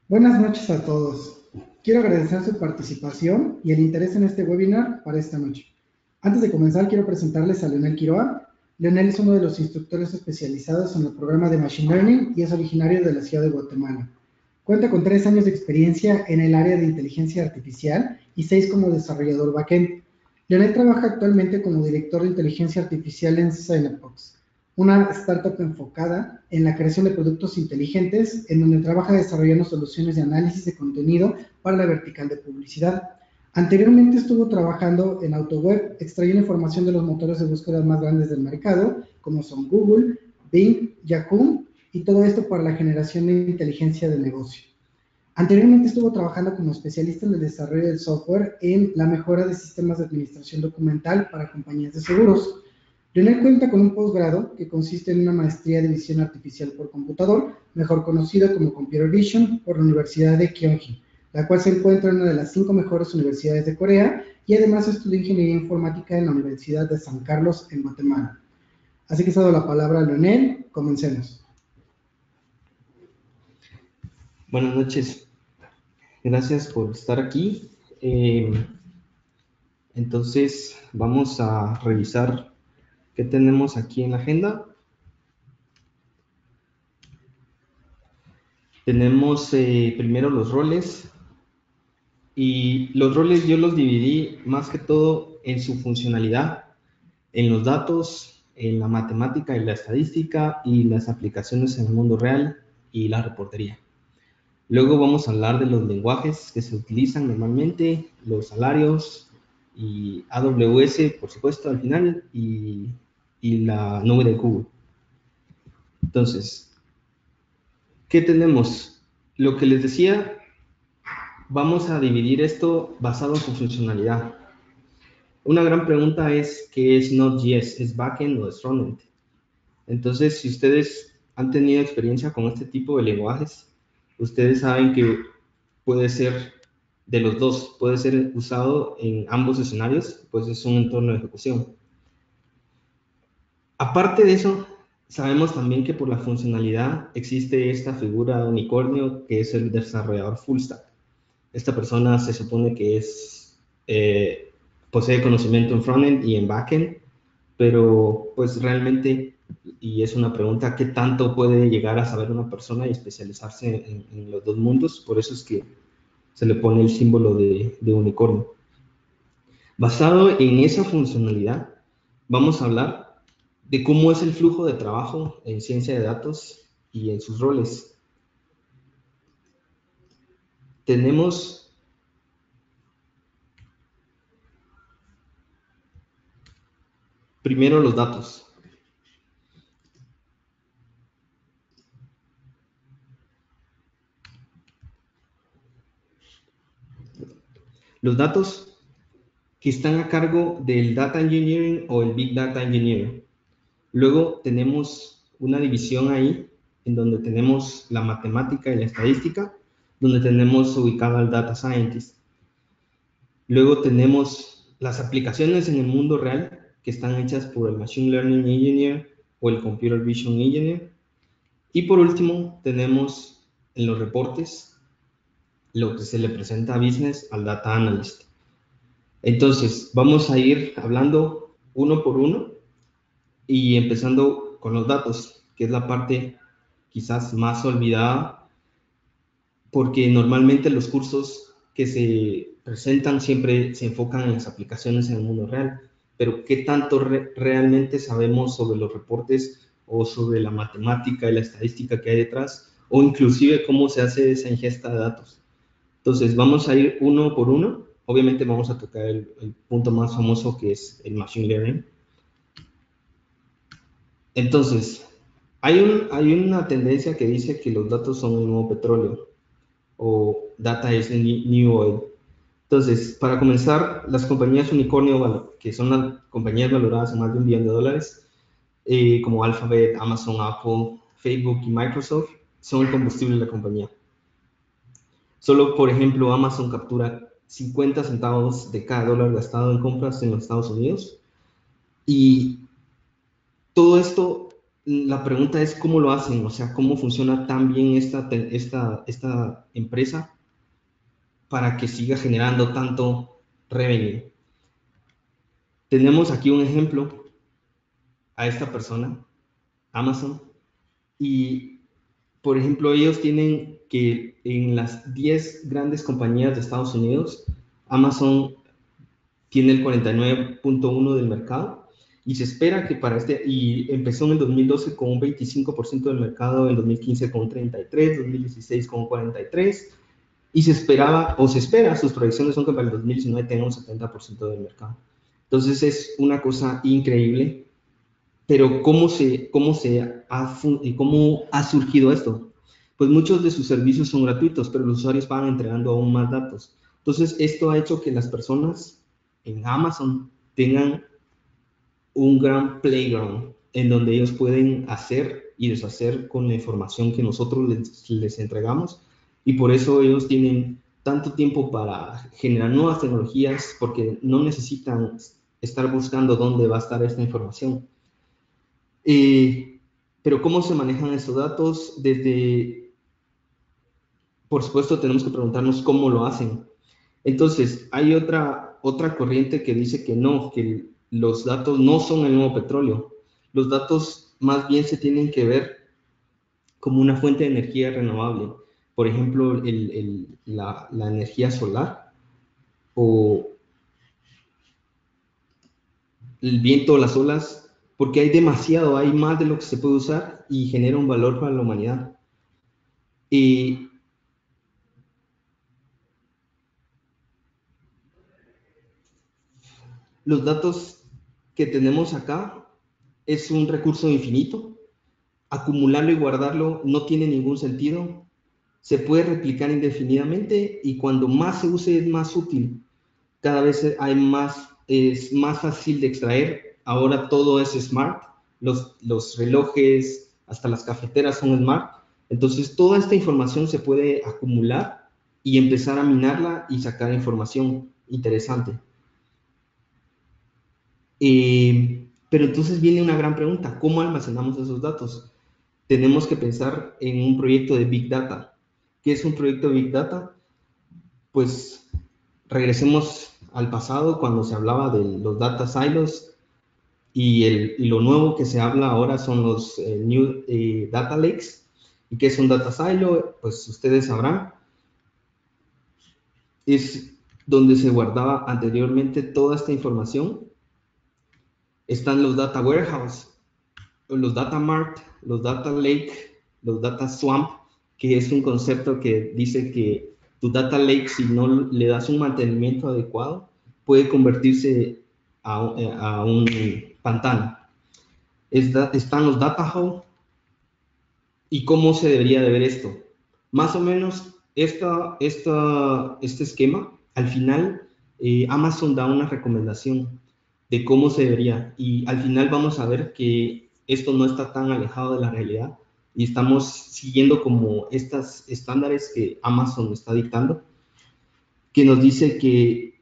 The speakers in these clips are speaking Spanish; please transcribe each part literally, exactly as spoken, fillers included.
Buenas noches a todos. Quiero agradecer su participación y el interés en este webinar para esta noche. Antes de comenzar, quiero presentarles a Leonel Quiroa. Leonel es uno de los instructores especializados en el programa de Machine Learning y es originario de la ciudad de Guatemala. Cuenta con tres años de experiencia en el área de inteligencia artificial y seis como desarrollador backend. Leonel trabaja actualmente como director de inteligencia artificial en Synapbox, una startup enfocada en la creación de productos inteligentes, en donde trabaja desarrollando soluciones de análisis de contenido para la vertical de publicidad. Anteriormente estuvo trabajando en AutoWeb, extrayendo información de los motores de búsqueda más grandes del mercado, como son Google, Bing, Yahoo, y todo esto para la generación de inteligencia del negocio. Anteriormente estuvo trabajando como especialista en el desarrollo del software en la mejora de sistemas de administración documental para compañías de seguros. Leonel cuenta con un posgrado que consiste en una maestría de visión artificial por computador, mejor conocido como Computer Vision, por la Universidad de Kyongi, la cual se encuentra en una de las cinco mejores universidades de Corea, y además estudió ingeniería informática en la Universidad de San Carlos, en Guatemala. Así que cedo la palabra a Leonel, comencemos. Buenas noches, gracias por estar aquí. Eh, entonces, vamos a revisar qué tenemos aquí en la agenda. Tenemos eh, primero los roles, y los roles yo los dividí más que todo en su funcionalidad, en los datos, en la matemática y la estadística, y las aplicaciones en el mundo real y la reportería. Luego vamos a hablar de los lenguajes que se utilizan normalmente, los salarios y A W S, por supuesto, al final, y, y la nube de Google. Entonces, ¿qué tenemos? Lo que les decía, vamos a dividir esto basado en su funcionalidad. Una gran pregunta es, ¿qué es Node.js? ¿Es backend o es frontend? Entonces, si ustedes han tenido experiencia con este tipo de lenguajes, ustedes saben que puede ser de los dos, puede ser usado en ambos escenarios, pues es un entorno de ejecución. Aparte de eso, sabemos también que por la funcionalidad existe esta figura de unicornio que es el desarrollador full stack. Esta persona se supone que es, eh, posee conocimiento en frontend y en backend, pero pues realmente, y es una pregunta, ¿qué tanto puede llegar a saber una persona y especializarse en, en los dos mundos? Por eso es que se le pone el símbolo de, de unicornio. Basado en esa funcionalidad, vamos a hablar de cómo es el flujo de trabajo en ciencia de datos y en sus roles. Tenemos primero los datos. Los datos que están a cargo del Data Engineering o el Big Data Engineering. Luego tenemos una división ahí en donde tenemos la matemática y la estadística, donde tenemos ubicado al Data Scientist. Luego tenemos las aplicaciones en el mundo real que están hechas por el Machine Learning Engineer o el Computer Vision Engineer. Y por último, tenemos en los reportes lo que se le presenta a Business al Data Analyst. Entonces, vamos a ir hablando uno por uno y empezando con los datos, que es la parte quizás más olvidada, porque normalmente los cursos que se presentan siempre se enfocan en las aplicaciones en el mundo real, pero ¿qué tanto re realmente sabemos sobre los reportes o sobre la matemática y la estadística que hay detrás, o inclusive cómo se hace esa ingesta de datos? Entonces, vamos a ir uno por uno. Obviamente vamos a tocar el, el punto más famoso, que es el Machine Learning. Entonces, hay, un, hay una tendencia que dice que los datos son el nuevo petróleo, o data is the new oil. Entonces, para comenzar, las compañías unicornio, que son las compañías valoradas en más de un billón de dólares, eh, como Alphabet, Amazon, Apple, Facebook y Microsoft, son el combustible de la compañía. Solo, por ejemplo, Amazon captura cincuenta centavos de cada dólar gastado en compras en los Estados Unidos, y todo esto la pregunta es cómo lo hacen, o sea, cómo funciona tan bien esta, esta, esta empresa para que siga generando tanto revenue. Tenemos aquí un ejemplo a esta persona, Amazon, y por ejemplo ellos tienen que en las diez grandes compañías de Estados Unidos, Amazon tiene el cuarenta y nueve punto uno del mercado y se espera que para este, y empezó en el dos mil doce con un veinticinco por ciento del mercado, en dos mil quince con un treinta y tres, dos mil dieciséis con un cuarenta y tres, y se esperaba, o se espera, sus proyecciones son que para el dos mil diecinueve tenga un setenta por ciento del mercado. Entonces es una cosa increíble, pero ¿cómo se, cómo se ha, cómo ha surgido esto? Pues muchos de sus servicios son gratuitos, pero los usuarios van entregando aún más datos. Entonces esto ha hecho que las personas en Amazon tengan un gran playground en donde ellos pueden hacer y deshacer con la información que nosotros les, les entregamos, y por eso ellos tienen tanto tiempo para generar nuevas tecnologías, porque no necesitan estar buscando dónde va a estar esta información. Eh, pero ¿cómo se manejan estos datos? Desde, por supuesto, tenemos que preguntarnos cómo lo hacen. Entonces, hay otra, otra corriente que dice que no, que los datos no son el nuevo petróleo. Los datos más bien se tienen que ver como una fuente de energía renovable. Por ejemplo, el, el, la, la energía solar o el viento, las olas, porque hay demasiado, hay más de lo que se puede usar y genera un valor para la humanidad. Y los datos que tenemos acá es un recurso infinito. Acumularlo y guardarlo no tiene ningún sentido. Se puede replicar indefinidamente y cuando más se use es más útil. Cada vez hay más, es más fácil de extraer. Ahora todo es smart. Los, los relojes, hasta las cafeteras son smart. Entonces toda esta información se puede acumular y empezar a minarla y sacar información interesante. Eh, pero entonces viene una gran pregunta: ¿cómo almacenamos esos datos? Tenemos que pensar en un proyecto de Big Data. ¿Qué es un proyecto de Big Data? Pues regresemos al pasado, cuando se hablaba de los data silos, y, el, y lo nuevo que se habla ahora son los eh, new eh, data lakes. ¿Y qué es un data silo? Pues ustedes sabrán, es donde se guardaba anteriormente toda esta información. Están los data warehouse, los data mart, los data lake, los data swamp, que es un concepto que dice que tu data lake, si no le das un mantenimiento adecuado, puede convertirse a, a un pantano. Está, están los data hub. ¿Y cómo se debería de ver esto? Más o menos esta, esta, este esquema, al final eh, Amazon da una recomendación de cómo se debería, y al final vamos a ver que esto no está tan alejado de la realidad y estamos siguiendo como estos estándares que Amazon está dictando, que nos dice que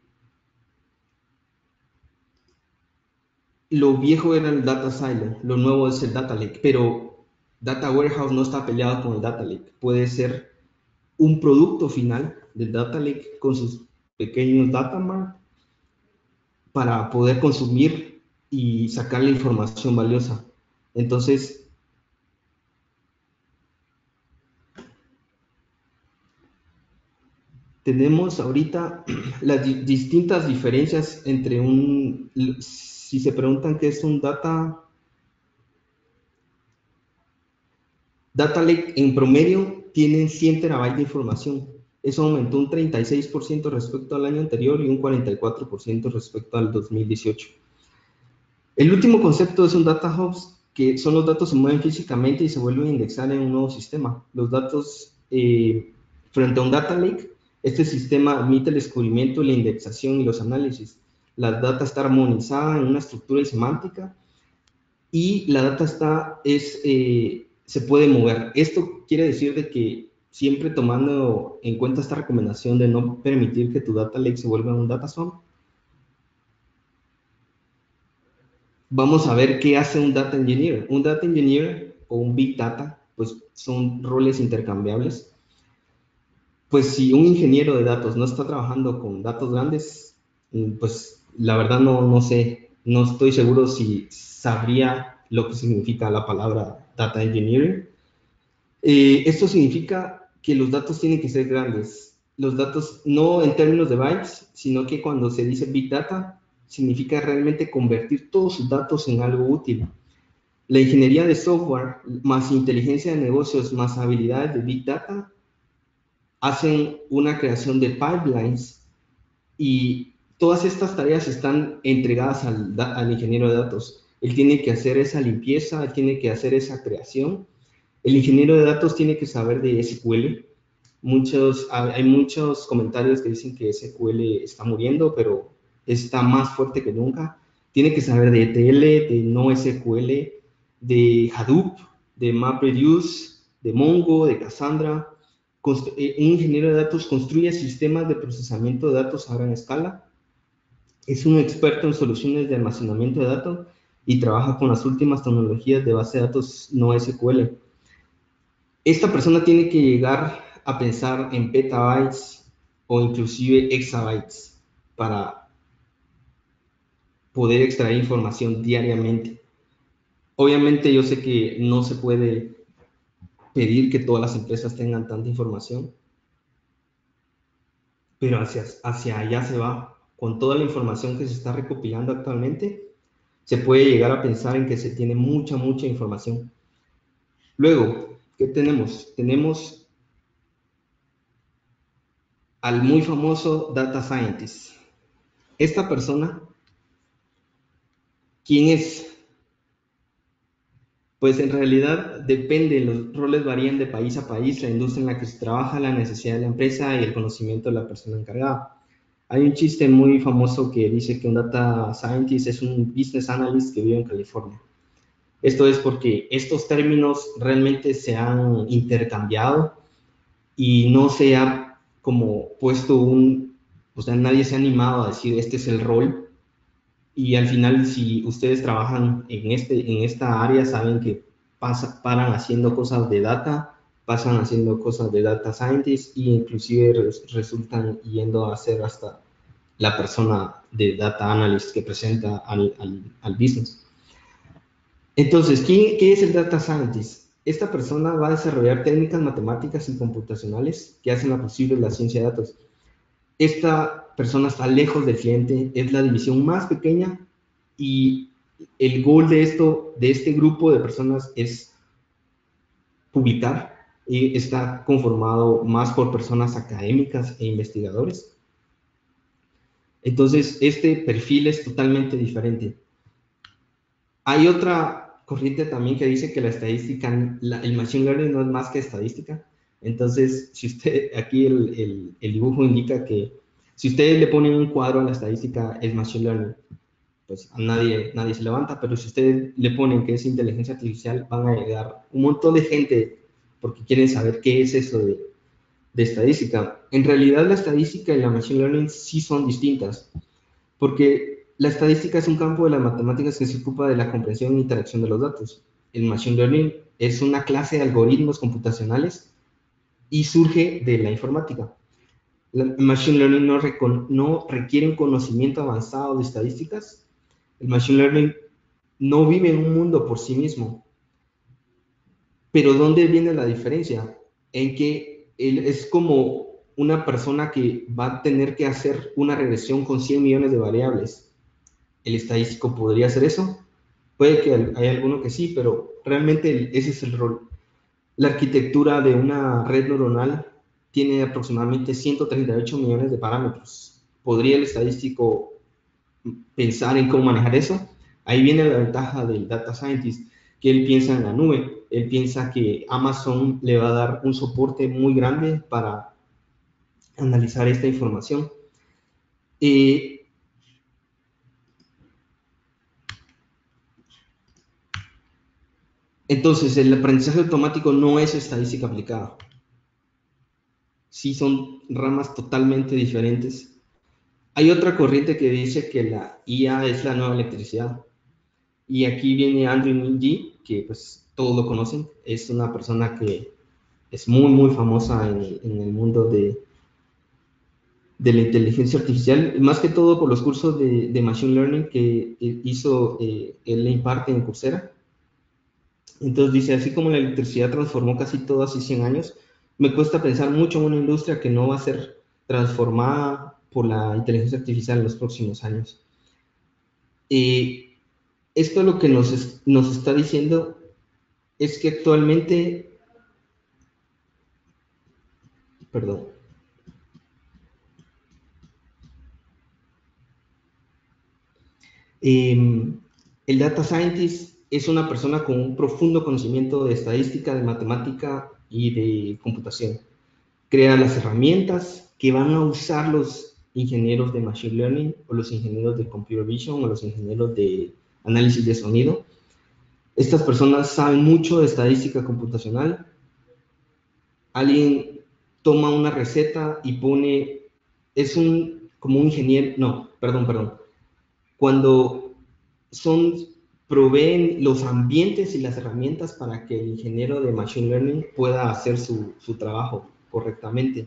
lo viejo era el data silo, lo nuevo es el data lake, pero data warehouse no está peleado con el data lake. Puede ser un producto final del data lake con sus pequeños data mart para poder consumir y sacar la información valiosa. Entonces, tenemos ahorita las di distintas diferencias entre un, si se preguntan qué es un data, data lake, en promedio tienen cien terabytes de información. Eso aumentó un treinta y seis por ciento respecto al año anterior y un cuarenta y cuatro por ciento respecto al dos mil dieciocho. El último concepto es un data hubs, que son los datos que se mueven físicamente y se vuelven a indexar en un nuevo sistema. Los datos, eh, frente a un data lake, este sistema admite el descubrimiento, la indexación y los análisis. La data está armonizada en una estructura y semántica, y la data está, es, eh, se puede mover. Esto quiere decir de que siempre tomando en cuenta esta recomendación de no permitir que tu data lake se vuelva un data swamp, vamos a ver qué hace un data engineer. Un data engineer o un big data, pues son roles intercambiables. Pues si un ingeniero de datos no está trabajando con datos grandes, pues la verdad no, no sé, no estoy seguro si sabría lo que significa la palabra data engineering. Eh, esto significa que los datos tienen que ser grandes. Los datos no en términos de bytes, sino que cuando se dice big data, significa realmente convertir todos sus datos en algo útil. La ingeniería de software más inteligencia de negocios más habilidades de big data hacen una creación de pipelines y todas estas tareas están entregadas al, al ingeniero de datos. Él tiene que hacer esa limpieza, él tiene que hacer esa creación. El ingeniero de datos tiene que saber de S Q L. Muchos, hay muchos comentarios que dicen que S Q L está muriendo, pero está más fuerte que nunca. Tiene que saber de E T L, de NoSQL, de Hadoop, de MapReduce, de Mongo, de Cassandra. Un ingeniero de datos construye sistemas de procesamiento de datos a gran escala. Es un experto en soluciones de almacenamiento de datos y trabaja con las últimas tecnologías de base de datos NoSQL. Esta persona tiene que llegar a pensar en petabytes o inclusive exabytes para poder extraer información diariamente. Obviamente yo sé que no se puede pedir que todas las empresas tengan tanta información, pero hacia, hacia allá se va. Con toda la información que se está recopilando actualmente, se puede llegar a pensar en que se tiene mucha, mucha información. Luego, ¿qué tenemos? Tenemos al muy famoso Data Scientist. Esta persona, ¿quién es? Pues en realidad depende, los roles varían de país a país, la industria en la que se trabaja, la necesidad de la empresa y el conocimiento de la persona encargada. Hay un chiste muy famoso que dice que un data scientist es un business analyst que vive en California. Esto es porque estos términos realmente se han intercambiado y no se ha como puesto un, o sea, nadie se ha animado a decir este es el rol. Y al final, si ustedes trabajan en, este, en esta área, saben que pasa, paran haciendo cosas de data, pasan haciendo cosas de data scientist e inclusive res, resultan yendo a ser hasta la persona de data analyst que presenta al, al, al business. Entonces, ¿qué, ¿qué es el data scientist? Esta persona va a desarrollar técnicas matemáticas y computacionales que hacen la posible la ciencia de datos. Esta persona está lejos del cliente, es la división más pequeña y el goal de esto, de este grupo de personas es publicar y está conformado más por personas académicas e investigadores. Entonces, este perfil es totalmente diferente. Hay otra corriente también que dice que la estadística, la, el machine learning no es más que estadística. Entonces, si usted, aquí el, el, el dibujo indica que si ustedes le ponen un cuadro a la estadística, es machine learning, pues a nadie, nadie se levanta, pero si ustedes le ponen que es inteligencia artificial, van a llegar un montón de gente porque quieren saber qué es eso de, de estadística. En realidad, la estadística y la machine learning sí son distintas, porque la estadística es un campo de las matemáticas que se ocupa de la comprensión e interacción de los datos. El machine learning es una clase de algoritmos computacionales y surge de la informática. El machine learning no, no requiere un conocimiento avanzado de estadísticas. El machine learning no vive en un mundo por sí mismo. Pero ¿dónde viene la diferencia? En que él es como una persona que va a tener que hacer una regresión con cien millones de variables. ¿El estadístico podría hacer eso? Puede que haya alguno que sí, pero realmente ese es el rol. La arquitectura de una red neuronal tiene aproximadamente ciento treinta y ocho millones de parámetros. ¿Podría el estadístico pensar en cómo manejar eso? Ahí viene la ventaja del data scientist, que él piensa en la nube. Él piensa que Amazon le va a dar un soporte muy grande para analizar esta información. Eh, Entonces, el aprendizaje automático no es estadística aplicada. Sí son ramas totalmente diferentes. Hay otra corriente que dice que la I A es la nueva electricidad. Y aquí viene Andrew Ng, que pues todos lo conocen, es una persona que es muy, muy famosa en, en el mundo de, de la inteligencia artificial, más que todo por los cursos de, de Machine Learning que hizo, eh, él le imparte en Coursera. Entonces dice, así como la electricidad transformó casi todo hace cien años, me cuesta pensar mucho en una industria que no va a ser transformada por la inteligencia artificial en los próximos años. Y esto lo que nos, nos está diciendo es que actualmente, perdón, eh, el data scientist es una persona con un profundo conocimiento de estadística, de matemática y de computación. Crea las herramientas que van a usar los ingenieros de Machine Learning o los ingenieros de Computer Vision o los ingenieros de análisis de sonido. Estas personas saben mucho de estadística computacional. Alguien toma una receta y pone, es un, como un ingeniero, no, perdón, perdón. Cuando son, proveen los ambientes y las herramientas para que el ingeniero de Machine Learning pueda hacer su, su trabajo correctamente.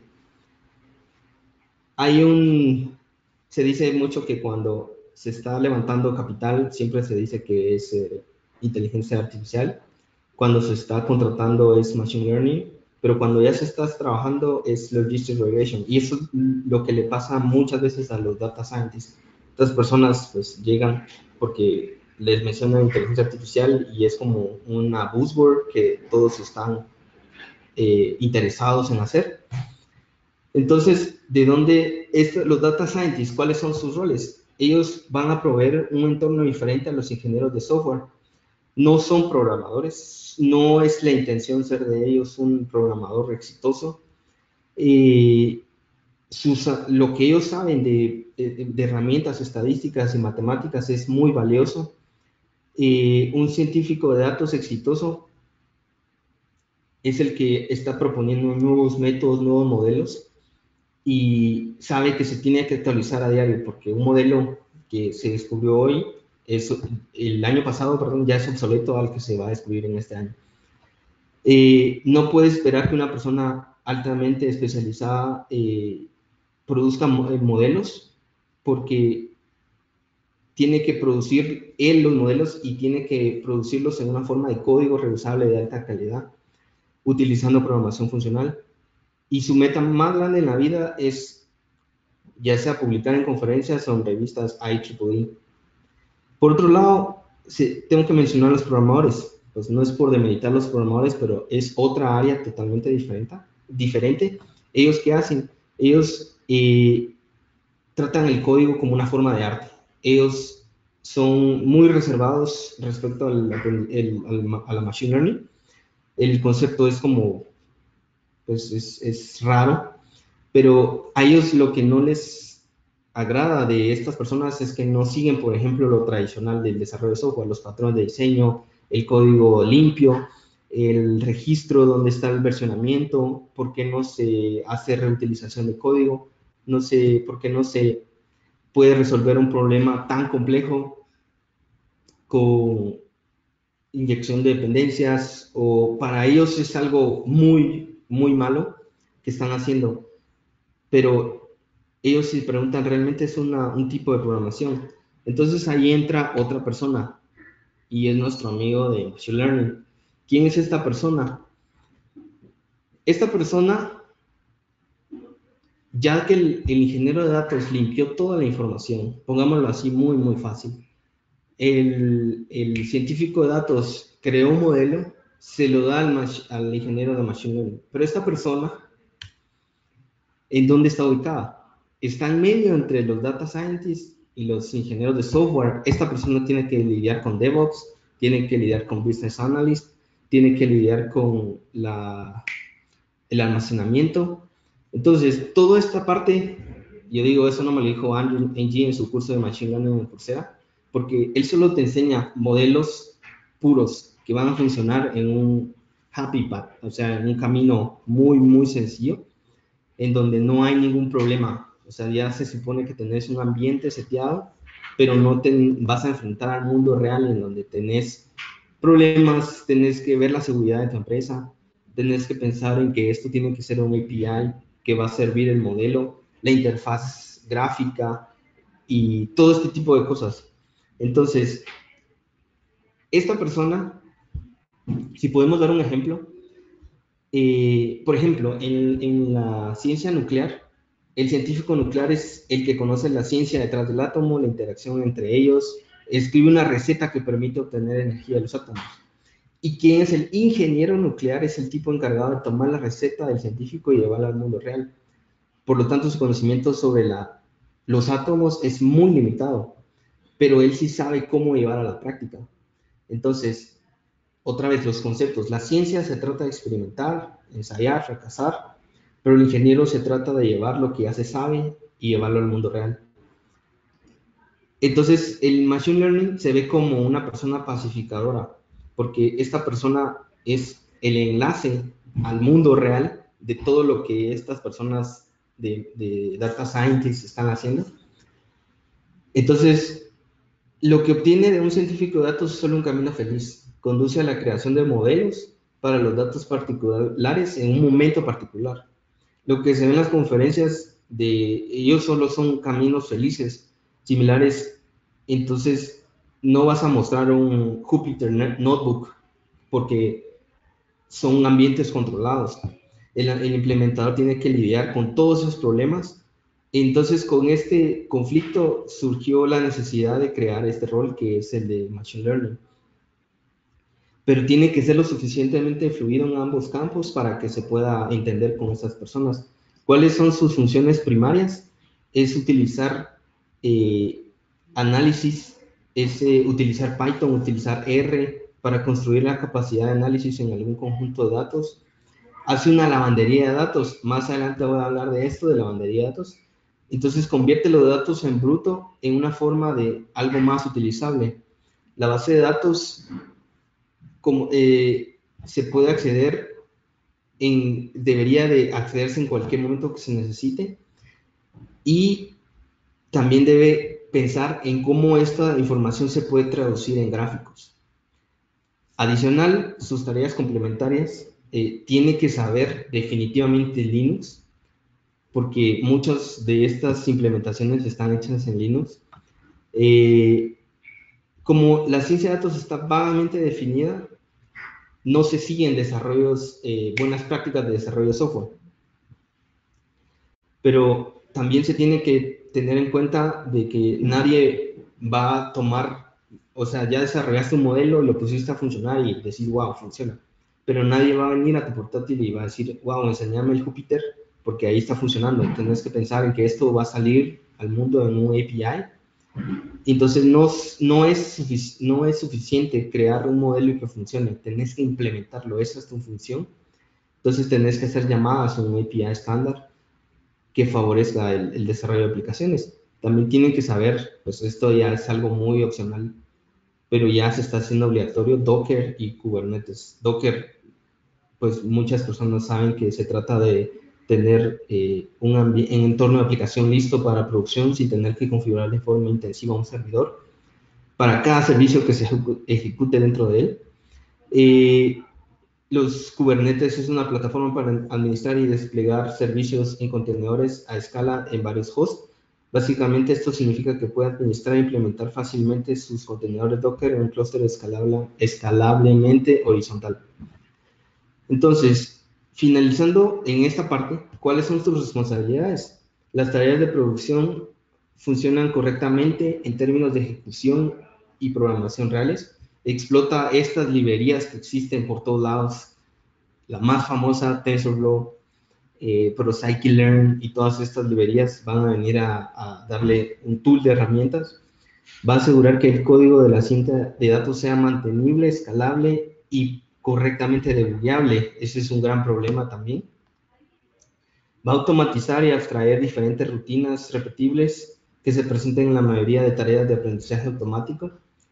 Hay un, se dice mucho que cuando se está levantando capital, siempre se dice que es eh, inteligencia artificial. Cuando se está contratando es machine learning, pero cuando ya se está trabajando es logistic regression. Y eso es lo que le pasa muchas veces a los data scientists. Estas personas pues llegan porque les mencionan inteligencia artificial y es como una buzzword que todos están eh, interesados en hacer. Entonces, ¿de dónde es, los data scientists, cuáles son sus roles? Ellos van a proveer un entorno diferente a los ingenieros de software. No son programadores, no es la intención ser de ellos un programador exitoso. Eh, sus, lo que ellos saben de, de, de, herramientas estadísticas y matemáticas es muy valioso. Eh, un científico de datos exitoso es el que está proponiendo nuevos métodos, nuevos modelos, y sabe que se tiene que actualizar a diario, porque un modelo que se descubrió hoy, es, el año pasado, perdón, ya es obsoleto al que se va a descubrir en este año. Eh, no puede esperar que una persona altamente especializada eh, produzca modelos, porque tiene que producir él los modelos y tiene que producirlos en una forma de código reusable de alta calidad, utilizando programación funcional. Y su meta más grande en la vida es ya sea publicar en conferencias o en revistas I triple E. Por otro lado, sí, tengo que mencionar a los programadores. Pues no es por demeritar a los programadores, pero es otra área totalmente diferente. diferente. ¿Ellos qué hacen? Ellos eh, tratan el código como una forma de arte. Ellos son muy reservados respecto al, el, al, a la machine learning. El concepto es como, pues es, es raro, pero a ellos lo que no les agrada de estas personas es que no siguen, por ejemplo, lo tradicional del desarrollo de software, los patrones de diseño, el código limpio, el registro donde está el versionamiento, por qué no se hace reutilización de código, no sé por qué no se puede resolver un problema tan complejo con inyección de dependencias, o para ellos es algo muy, muy malo que están haciendo, pero ellos se preguntan, ¿realmente es una, un tipo de programación? Entonces ahí entra otra persona, y es nuestro amigo de Machine Learning. ¿Quién es esta persona? Esta persona, ya que el, el ingeniero de datos limpió toda la información, pongámoslo así muy, muy fácil, el, el científico de datos creó un modelo, se lo da al, al ingeniero de Machine Learning, pero esta persona, ¿en dónde está ubicada? Está en medio entre los data scientists y los ingenieros de software. Esta persona tiene que lidiar con DevOps, tiene que lidiar con Business Analyst, tiene que lidiar con la, el almacenamiento. Entonces, toda esta parte, yo digo, eso no me lo dijo Andrew Ng en su curso de Machine Learning en Coursera, porque él solo te enseña modelos puros que van a funcionar en un happy path, o sea, en un camino muy, muy sencillo, en donde no hay ningún problema. O sea, ya se supone que tenés un ambiente seteado pero no te vas a enfrentar al mundo real en donde tenés problemas, tenés que ver la seguridad de tu empresa, tenés que pensar en que esto tiene que ser un A P I que va a servir el modelo, la interfaz gráfica y todo este tipo de cosas. Entonces, esta persona, si podemos dar un ejemplo, eh, por ejemplo, en, en la ciencia nuclear, el científico nuclear es el que conoce la ciencia detrás del átomo, la interacción entre ellos, escribe una receta que permite obtener energía de los átomos. Y quien es el ingeniero nuclear es el tipo encargado de tomar la receta del científico y llevarla al mundo real. Por lo tanto, su conocimiento sobre la, los átomos es muy limitado, pero él sí sabe cómo llevar a la práctica. Entonces, otra vez los conceptos. La ciencia se trata de experimentar, ensayar, fracasar, pero el ingeniero se trata de llevar lo que ya se sabe y llevarlo al mundo real. Entonces, el Machine Learning se ve como una persona pacificadora, porque esta persona es el enlace al mundo real de todo lo que estas personas de, de Data Scientists están haciendo. Entonces, lo que obtiene de un científico de datos es solo un camino feliz. Conduce a la creación de modelos para los datos particulares en un momento particular. Lo que se ve en las conferencias de ellos solo son caminos felices, similares. Entonces, no vas a mostrar un Jupyter Notebook porque son ambientes controlados. El, el implementador tiene que lidiar con todos esos problemas. Entonces, con este conflicto surgió la necesidad de crear este rol que es el de Machine Learning. Pero tiene que ser lo suficientemente fluido en ambos campos para que se pueda entender con estas personas. ¿Cuáles son sus funciones primarias? Es utilizar eh, análisis, es eh, utilizar Python, utilizar R para construir la capacidad de análisis en algún conjunto de datos. Hace una lavandería de datos. Más adelante voy a hablar de esto, de lavandería de datos. Entonces convierte los datos en bruto en una forma de algo más utilizable. La base de datos como, eh, se puede acceder, en, debería de accederse en cualquier momento que se necesite, y también debe pensar en cómo esta información se puede traducir en gráficos. Adicional, sus tareas complementarias, eh, tiene que saber definitivamente Linux, porque muchas de estas implementaciones están hechas en Linux. Eh, como la ciencia de datos está vagamente definida, no se siguen desarrollos, eh, buenas prácticas de desarrollo de software. Pero también se tiene que tener en cuenta de que nadie va a tomar, o sea, ya desarrollaste un modelo, lo pusiste a funcionar y decís, wow, funciona. Pero nadie va a venir a tu portátil y va a decir, wow, enséñame el Jupyter, porque ahí está funcionando. Tienes que pensar en que esto va a salir al mundo en un A P I. Entonces no, no, es, no es suficiente crear un modelo y que funcione, tenés que implementarlo, esa es tu función. Entonces tenés que hacer llamadas a un A P I estándar que favorezca el, el desarrollo de aplicaciones. También tienen que saber, pues esto ya es algo muy opcional, pero ya se está haciendo obligatorio Docker y Kubernetes. Docker, pues muchas personas saben que se trata de tener eh, un, un entorno de aplicación listo para producción sin tener que configurar de forma intensiva un servidor para cada servicio que se ejecute dentro de él. Eh, los Kubernetes es una plataforma para administrar y desplegar servicios en contenedores a escala en varios hosts. Básicamente esto significa que puede administrar e implementar fácilmente sus contenedores Docker en un clúster escalable, escalablemente horizontal. Entonces, finalizando en esta parte, ¿cuáles son tus responsabilidades? Las tareas de producción funcionan correctamente en términos de ejecución y programación reales. Explota estas librerías que existen por todos lados. La más famosa, TensorFlow, eh, ProScikit-Learn y todas estas librerías van a venir a, a darle un tool de herramientas. Va a asegurar que el código de la cinta de datos sea mantenible, escalable y correctamente debugueable. Ese es un gran problema también. Va a automatizar y abstraer diferentes rutinas repetibles que se presenten en la mayoría de tareas de aprendizaje automático.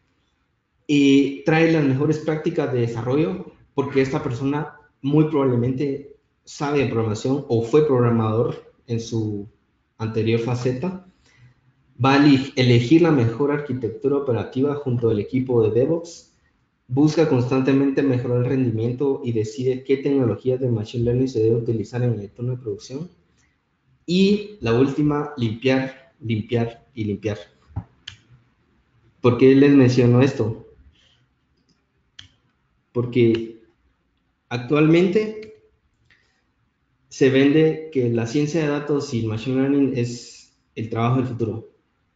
Y trae las mejores prácticas de desarrollo, porque esta persona muy probablemente sabe de programación o fue programador en su anterior faceta. va a elegir la mejor arquitectura operativa junto al equipo de DevOps, busca constantemente mejorar el rendimiento y decide qué tecnologías de Machine Learning se debe utilizar en el entorno de producción. Y la última, limpiar, limpiar y limpiar. ¿Por qué les menciono esto? Porque actualmente se vende que la ciencia de datos y el Machine Learning es el trabajo del futuro.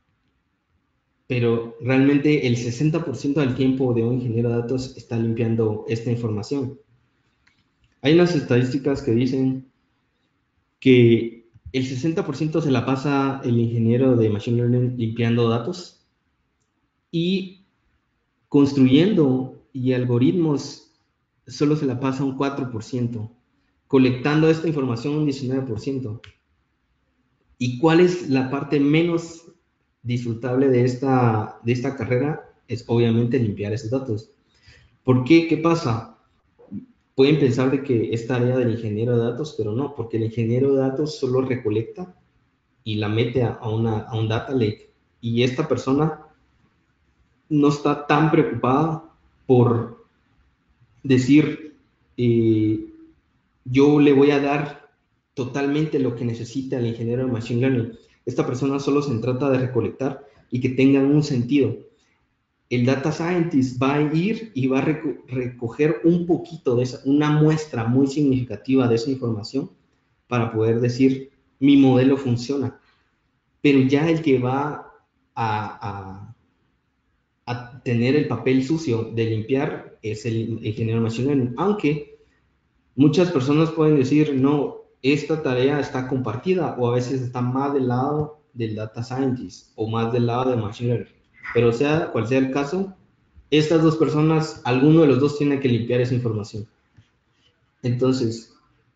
Pero realmente el sesenta por ciento del tiempo de un ingeniero de datos está limpiando esta información. Hay unas estadísticas que dicen que el sesenta por ciento se la pasa el ingeniero de Machine Learning limpiando datos y construyendo y algoritmos solo se la pasa un cuatro por ciento, colectando esta información un diecinueve por ciento. ¿Y cuál es la parte menos disfrutable de esta, de esta carrera? Es obviamente limpiar esos datos. ¿Por qué? ¿Qué pasa? Pueden pensar de que es tarea del ingeniero de datos, pero no, porque el ingeniero de datos solo recolecta y la mete a, una, a un data lake. Y esta persona no está tan preocupada por decir, eh, yo le voy a dar totalmente lo que necesita el ingeniero de Machine Learning. Esta persona solo se trata de recolectar y que tengan un sentido. El data scientist va a ir y va a reco recoger un poquito de esa, una muestra muy significativa de esa información para poder decir, mi modelo funciona. Pero ya el que va a, a, a tener el papel sucio de limpiar es el ingeniero Machine Learning, aunque muchas personas pueden decir, no, esta tarea está compartida o a veces está más del lado del data scientist o más del lado de Machine Learning. Pero sea cual sea el caso, estas dos personas, alguno de los dos tiene que limpiar esa información. Entonces,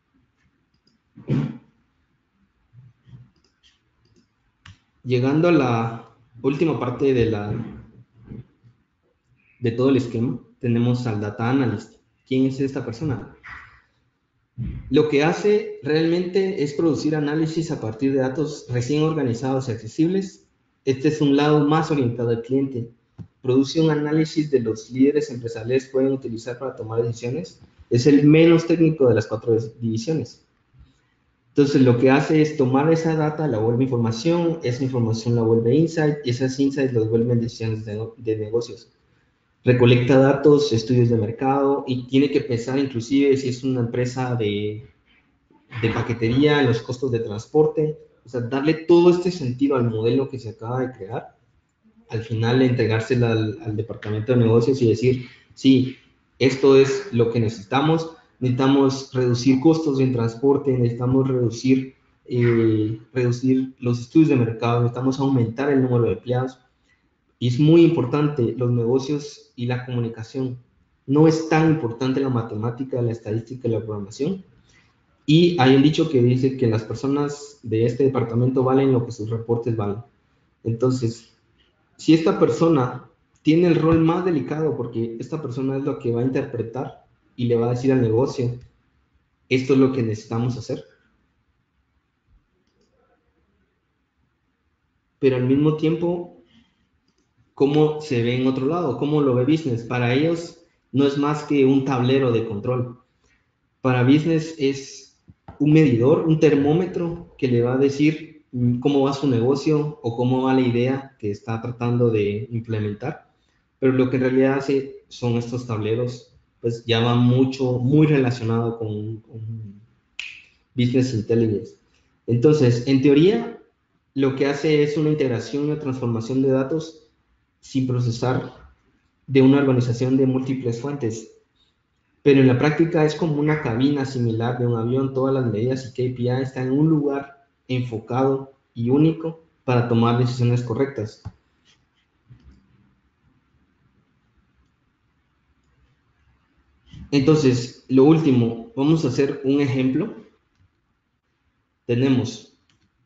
llegando a la última parte de, la, de todo el esquema, tenemos al Data Analyst. ¿Quién es esta persona? Lo que hace realmente es producir análisis a partir de datos recién organizados y accesibles. Este es un lado más orientado al cliente. Produce un análisis de los líderes empresariales pueden utilizar para tomar decisiones. Es el menos técnico de las cuatro divisiones. Entonces, lo que hace es tomar esa data, la vuelve información, esa información la vuelve insight, y esas insights las vuelven decisiones de, de negocios. Recolecta datos, estudios de mercado, y tiene que pensar inclusive si es una empresa de, de paquetería, los costos de transporte, o sea, darle todo este sentido al modelo que se acaba de crear, al final entregársela al, al departamento de negocios y decir, sí, esto es lo que necesitamos, necesitamos reducir costos en transporte, necesitamos reducir, eh, reducir los estudios de mercado, necesitamos aumentar el número de empleados. Y es muy importante los negocios y la comunicación. No es tan importante la matemática, la estadística y la programación. Y hay un dicho que dice que las personas de este departamento valen lo que sus reportes valen. Entonces, si esta persona tiene el rol más delicado, porque esta persona es lo que va a interpretar y le va a decir al negocio, esto es lo que necesitamos hacer. Pero al mismo tiempo, ¿cómo se ve en otro lado? ¿Cómo lo ve business? Para ellos no es más que un tablero de control. Para business es un medidor, un termómetro que le va a decir cómo va su negocio o cómo va la idea que está tratando de implementar. Pero lo que en realidad hace son estos tableros, pues ya va mucho, muy relacionado con, con Business Intelligence. Entonces, en teoría, lo que hace es una integración, una transformación de datos sin procesar de una organización de múltiples fuentes. Pero en la práctica es como una cabina similar de un avión, todas las medidas y K P I están en un lugar enfocado y único para tomar decisiones correctas. Entonces, lo último, vamos a hacer un ejemplo. Tenemos,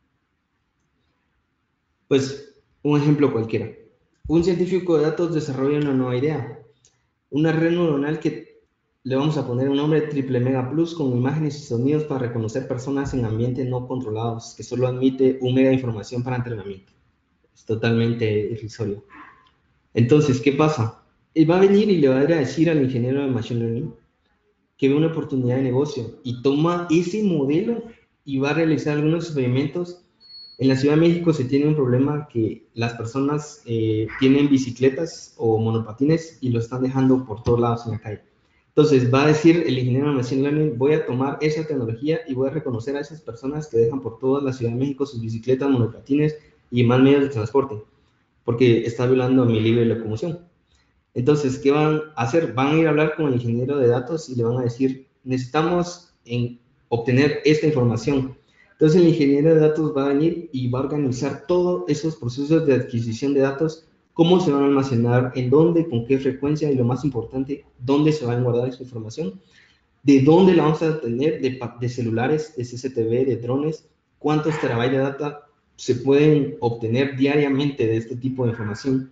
pues, un ejemplo cualquiera. Un científico de datos desarrolla una nueva idea. Una red neuronal que le vamos a poner un nombre triple mega plus con imágenes y sonidos para reconocer personas en ambientes no controlados, que solo admite un mega de información para entrenamiento. es totalmente irrisorio. Entonces, ¿qué pasa? Él va a venir y le va a ir a decir al ingeniero de Machine Learning que ve una oportunidad de negocio y toma ese modelo y va a realizar algunos experimentos. En la Ciudad de México se tiene un problema que las personas eh, tienen bicicletas o monopatines y lo están dejando por todos lados en la calle. Entonces va a decir el ingeniero de Machine Learning, voy a tomar esa tecnología y voy a reconocer a esas personas que dejan por toda la Ciudad de México sus bicicletas, monopatines y más medios de transporte, porque está violando mi libre locomoción. Entonces, ¿qué van a hacer? Van a ir a hablar con el ingeniero de datos y le van a decir, necesitamos en obtener esta información. Entonces, el ingeniero de datos va a venir y va a organizar todos esos procesos de adquisición de datos, cómo se van a almacenar, en dónde, con qué frecuencia y lo más importante, dónde se va a guardar esa información, de dónde la vamos a tener, de, de celulares, de C C T V, de drones, cuántos terabytes de data se pueden obtener diariamente de este tipo de información.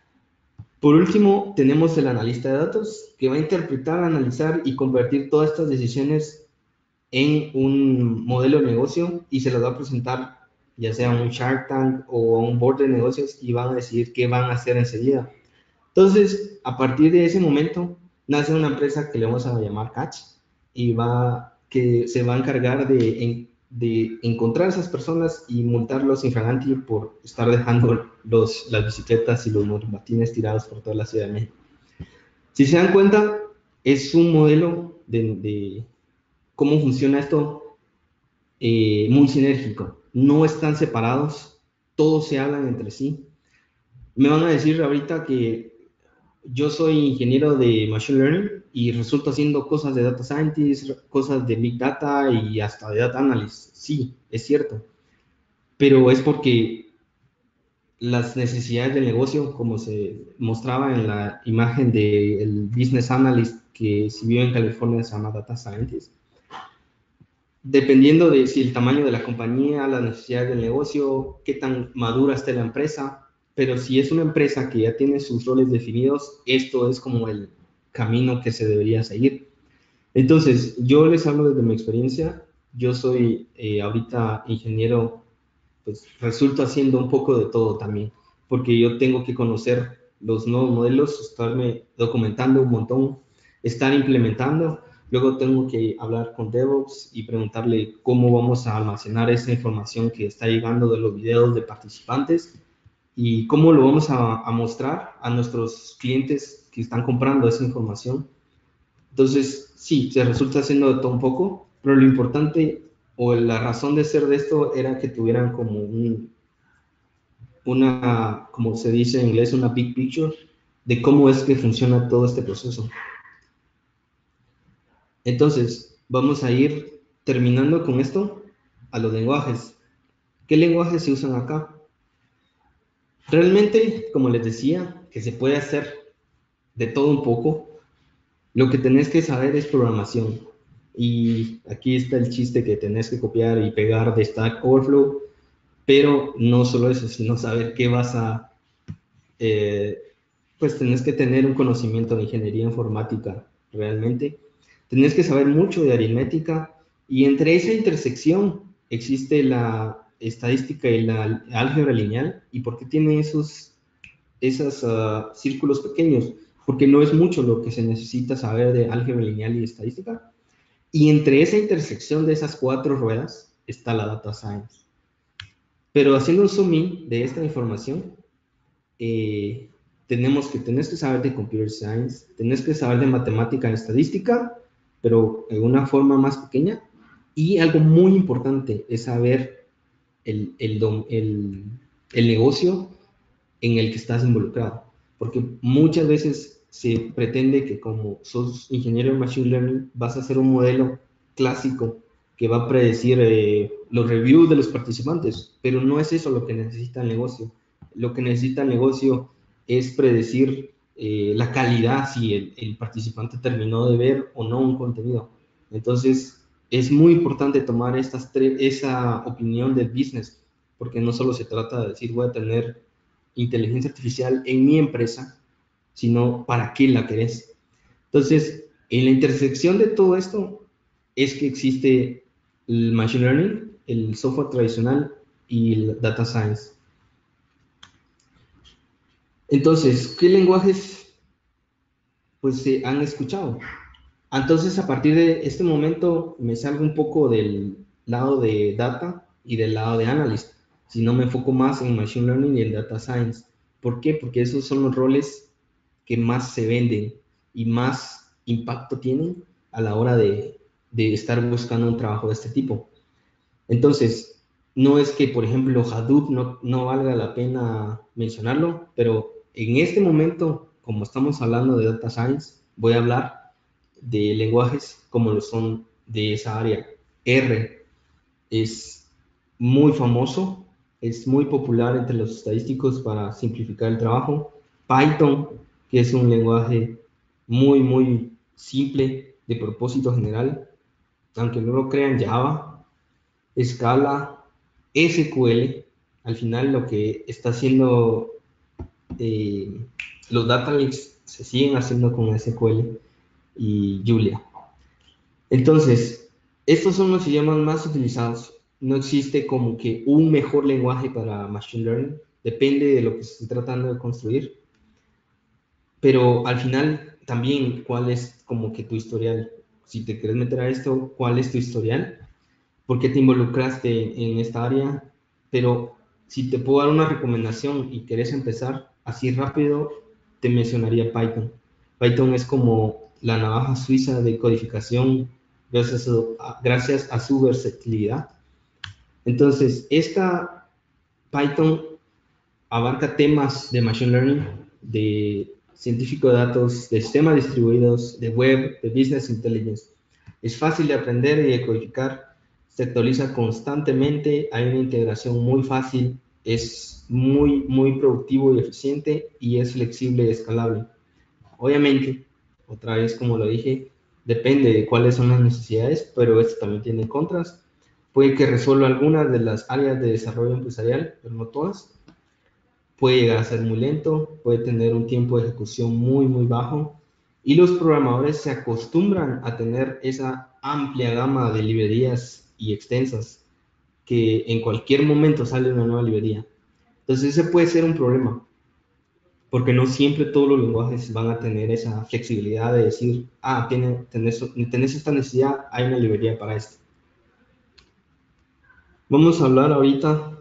Por último, tenemos el analista de datos que va a interpretar, analizar y convertir todas estas decisiones en un modelo de negocio y se las va a presentar ya sea a un Shark Tank o a un board de negocios y van a decidir qué van a hacer enseguida. Entonces, a partir de ese momento, nace una empresa que le vamos a llamar Catch y va, que se va a encargar de, en, de encontrar a esas personas y multarlos infraganti por estar dejando los, las bicicletas y los monopatines tirados por toda la Ciudad de México. Si se dan cuenta, es un modelo de, de cómo funciona esto eh, muy sinérgico. No están separados, todos se hablan entre sí. Me van a decir ahorita que yo soy ingeniero de Machine Learning y resulto haciendo cosas de Data Scientist, cosas de Big Data y hasta de Data Analysis. Sí, es cierto. Pero es porque las necesidades del negocio, como se mostraba en la imagen del Business Analyst que si vive en California se llama Data Scientist, dependiendo de si el tamaño de la compañía, las necesidades del negocio, qué tan madura esté la empresa, pero si es una empresa que ya tiene sus roles definidos, esto es como el camino que se debería seguir. Entonces, yo les hablo desde mi experiencia, yo soy eh, ahorita ingeniero, pues resulto haciendo un poco de todo también, porque yo tengo que conocer los nuevos modelos, estarme documentando un montón, estar implementando. Luego tengo que hablar con DevOps y preguntarle cómo vamos a almacenar esa información que está llegando de los videos de participantes y cómo lo vamos a, a mostrar a nuestros clientes que están comprando esa información. Entonces, sí, se resulta haciendo de todo un poco, pero lo importante o la razón de ser de esto era que tuvieran como un, una, como se dice en inglés, una big picture de cómo es que funciona todo este proceso. Entonces, vamos a ir terminando con esto a los lenguajes. ¿Qué lenguajes se usan acá? Realmente, como les decía, que se puede hacer de todo un poco. Lo que tenés que saber es programación. Y aquí está el chiste que tenés que copiar y pegar de Stack Overflow, pero no solo eso, sino saber qué vas a... Eh, pues tenés que tener un conocimiento de ingeniería informática realmente. Tenés que saber mucho de aritmética y entre esa intersección existe la estadística y la álgebra lineal. ¿Y por qué tiene esos, esos uh, círculos pequeños? Porque no es mucho lo que se necesita saber de álgebra lineal y estadística. Y entre esa intersección de esas cuatro ruedas está la data science. Pero haciendo un zoom in de esta información, eh, tenemos que, tenés que saber de computer science, tenés que saber de matemática y estadística, pero en una forma más pequeña. Y algo muy importante es saber el, el, el, el negocio en el que estás involucrado. Porque muchas veces se pretende que como sos ingeniero en Machine Learning vas a hacer un modelo clásico que va a predecir eh, los reviews de los participantes, pero no es eso lo que necesita el negocio. Lo que necesita el negocio es predecir eh, la calidad, si el, el participante terminó de ver o no un contenido. Entonces, es muy importante tomar estas esa opinión del business, porque no solo se trata de decir voy a tener inteligencia artificial en mi empresa, sino para qué la querés. Entonces, en la intersección de todo esto es que existe el Machine Learning, el software tradicional y el Data Science. Entonces, ¿qué lenguajes pues se han escuchado? Entonces, a partir de este momento me salgo un poco del lado de data y del lado de analyst, sino me enfoco más en machine learning y en data science. ¿Por qué? Porque esos son los roles que más se venden y más impacto tienen a la hora de, de estar buscando un trabajo de este tipo. Entonces, no es que, por ejemplo, Hadoop no, no valga la pena mencionarlo, pero en este momento, como estamos hablando de data science, voy a hablar de lenguajes como lo son de esa área. R es muy famoso, es muy popular entre los estadísticos para simplificar el trabajo. Python, que es un lenguaje muy, muy simple de propósito general, aunque no lo crean. Java, Scala, S Q L, al final lo que está haciendo eh, los data lakes se siguen haciendo con S Q L y Julia. Entonces, estos son los idiomas más utilizados. No existe como que un mejor lenguaje para Machine Learning. Depende de lo que se esté tratando de construir. Pero al final, también, ¿cuál es como que tu historial? Si te quieres meter a esto, ¿cuál es tu historial? ¿Por qué te involucraste en esta área? Pero si te puedo dar una recomendación y querés empezar así rápido, te mencionaría Python. Python es como la navaja suiza de codificación gracias a, gracias a su versatilidad. Entonces, esta Python abarca temas de Machine Learning, de científico de datos, de sistemas distribuidos, de web, de Business Intelligence. Es fácil de aprender y de codificar, se actualiza constantemente, hay una integración muy fácil, es muy, muy productivo y eficiente y es flexible y escalable. Obviamente, otra vez como lo dije, depende de cuáles son las necesidades, pero esto también tiene contras. Puede que resuelva algunas de las áreas de desarrollo empresarial, pero no todas. Puede llegar a ser muy lento, puede tener un tiempo de ejecución muy, muy bajo. Y los programadores se acostumbran a tener esa amplia gama de librerías y extensas que en cualquier momento sale una nueva librería. Entonces ese puede ser un problema, porque no siempre todos los lenguajes van a tener esa flexibilidad de decir, ah, tiene, tenés, tenés esta necesidad, hay una librería para esto. Vamos a hablar ahorita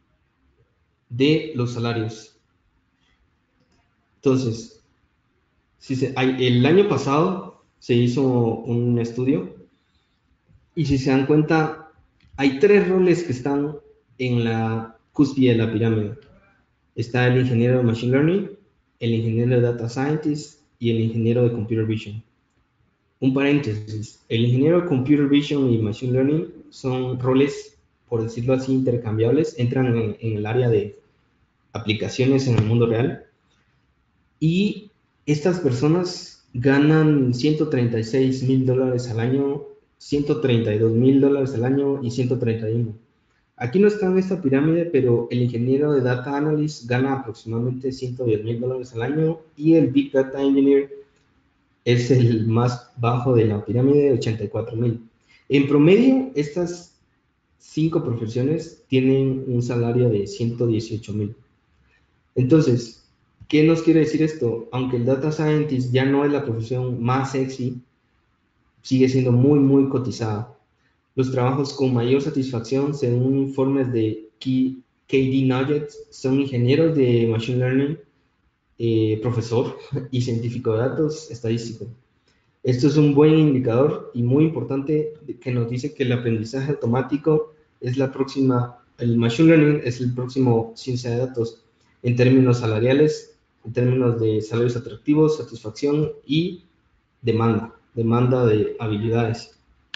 de los salarios. Entonces, si se, hay, el año pasado se hizo un estudio y si se dan cuenta, hay tres roles que están en la cúspide de la pirámide. Está el ingeniero de Machine Learning, el ingeniero de Data Scientist y el ingeniero de Computer Vision. Un paréntesis, el ingeniero de Computer Vision y Machine Learning son roles, por decirlo así, intercambiables, entran en, en el área de aplicaciones en el mundo real y estas personas ganan ciento treinta y seis mil dólares al año, ciento treinta y dos mil dólares al año y ciento treinta y uno. Aquí no está en esta pirámide, pero el ingeniero de Data Analyst gana aproximadamente ciento diez mil dólares al año y el Big Data Engineer es el más bajo de la pirámide, de ochenta y cuatro mil. En promedio, estas cinco profesiones tienen un salario de ciento dieciocho mil. Entonces, ¿qué nos quiere decir esto? Aunque el Data Scientist ya no es la profesión más sexy, sigue siendo muy, muy cotizada. Los trabajos con mayor satisfacción, según informes de K D Nuggets, son ingenieros de Machine Learning, eh, profesor y científico de datos estadístico. Esto es un buen indicador y muy importante que nos dice que el aprendizaje automático es la próxima, el Machine Learning es el próximo ciencia de datos en términos salariales, en términos de salarios atractivos, satisfacción y demanda, demanda de habilidades.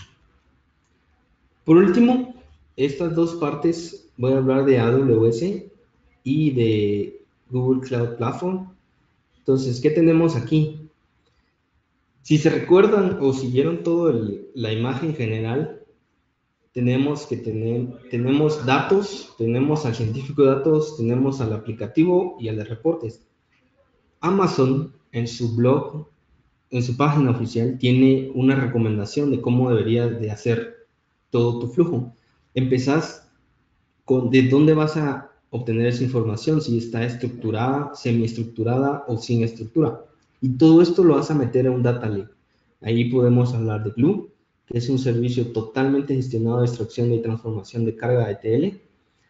Por último, estas dos partes voy a hablar de A W S y de Google Cloud Platform. Entonces, ¿qué tenemos aquí? Si se recuerdan o siguieron toda la imagen general, tenemos que tener, tenemos datos, tenemos al científico de datos, tenemos al aplicativo y al de reportes. Amazon en su blog, en su página oficial, tiene una recomendación de cómo deberías de hacer todo tu flujo. Empezás con de dónde vas a obtener esa información, si está estructurada, semiestructurada o sin estructura. Y todo esto lo vas a meter en un data lake. Ahí podemos hablar de Glue, que es un servicio totalmente gestionado de extracción y transformación de carga de E T L.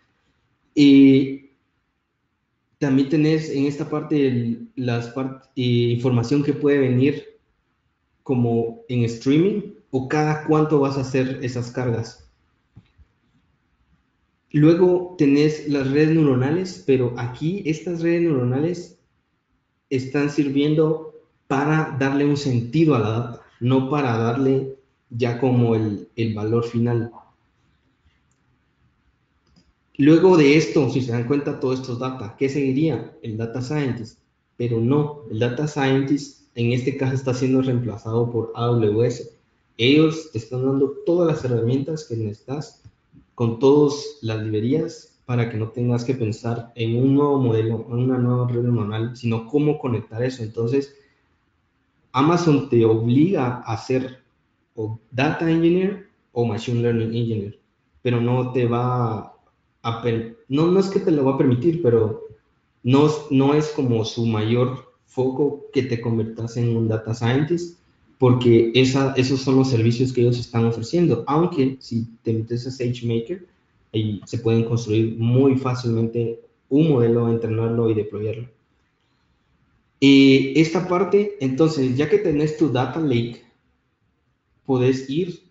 Y también tenés en esta parte el, las part, eh, información que puede venir como en streaming o cada cuánto vas a hacer esas cargas. Luego tenés las redes neuronales, pero aquí estas redes neuronales están sirviendo para darle un sentido a la data, no para darle ya como el, el valor final. Luego de esto, si se dan cuenta, todos estos data, ¿qué seguiría? El data scientist. Pero no, el data scientist en este caso está siendo reemplazado por A W S. Ellos te están dando todas las herramientas que necesitas con todas las librerías para que no tengas que pensar en un nuevo modelo, en una nueva red neuronal, sino cómo conectar eso. Entonces, Amazon te obliga a ser o data engineer o machine learning engineer, pero no te va a, no, no es que te lo va a permitir, pero no, no es como su mayor foco que te conviertas en un data scientist, porque esa, esos son los servicios que ellos están ofreciendo, aunque si te metes a SageMaker, ahí se pueden construir muy fácilmente un modelo, entrenarlo y deployarlo. Y esta parte, entonces, ya que tenés tu data lake, puedes ir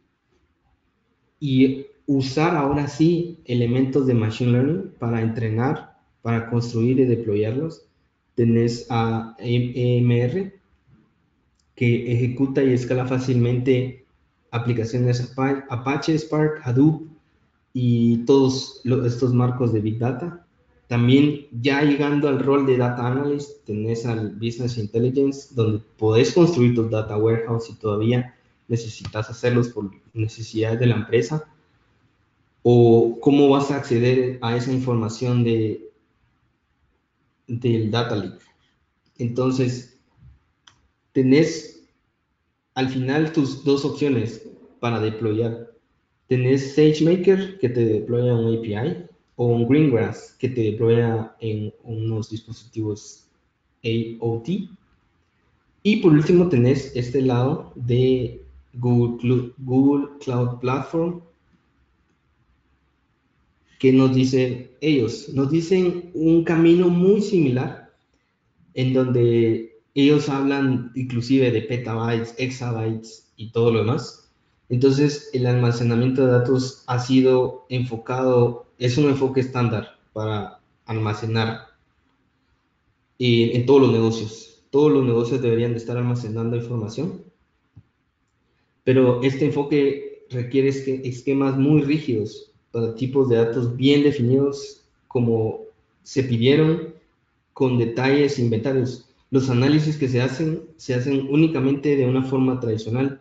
y usar ahora sí elementos de machine learning para entrenar, para construir y deployarlos. Tenés a E M R, que ejecuta y escala fácilmente aplicaciones Apache, Spark, Hadoop y todos estos marcos de Big Data. También ya llegando al rol de Data Analyst, tenés al Business Intelligence, donde podés construir tus Data Warehouse si todavía necesitas hacerlos por necesidades de la empresa, o cómo vas a acceder a esa información de, del Data Lake. Entonces, tenés al final tus dos opciones para deployar. Tenés SageMaker, que te deploya un A P I, o un Greengrass, que te deploya en unos dispositivos I O T. Y por último tenés este lado de Google, Google Cloud Platform, que nos dicen ellos, nos dicen un camino muy similar, en donde ellos hablan inclusive de petabytes, exabytes y todo lo demás. Entonces, el almacenamiento de datos ha sido enfocado, es un enfoque estándar para almacenar eh, en todos los negocios. Todos los negocios deberían de estar almacenando información, pero este enfoque requiere esquemas muy rígidos para tipos de datos bien definidos, como se pidieron, con detalles, inventarios. Los análisis que se hacen, se hacen únicamente de una forma tradicional.